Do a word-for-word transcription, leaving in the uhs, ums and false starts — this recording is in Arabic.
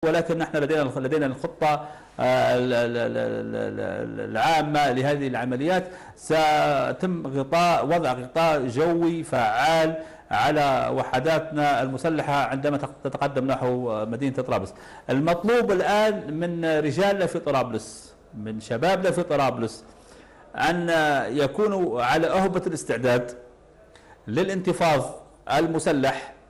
ولكن نحن لدينا لدينا الخطة العامة لهذه العمليات. سيتم غطاء وضع غطاء جوي فعال على وحداتنا المسلحة عندما تتقدم نحو مدينة طرابلس. المطلوب الآن من رجالنا في طرابلس، من شبابنا في طرابلس، أن يكونوا على أهبة الاستعداد للانتفاض المسلح